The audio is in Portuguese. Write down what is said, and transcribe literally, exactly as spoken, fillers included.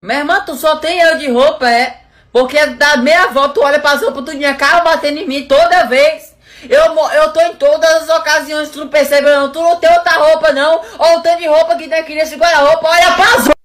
Minha irmã, tu só tem eu de roupa, é? Porque da meia volta tu olha pra roupa, tu tinha carro batendo em mim toda vez. Eu, mo- eu tô em todas as ocasiões, tu não percebe não. Tu não tem outra roupa não. Olha o tanto de roupa que tem aqui nesse guarda-roupa. Olha pra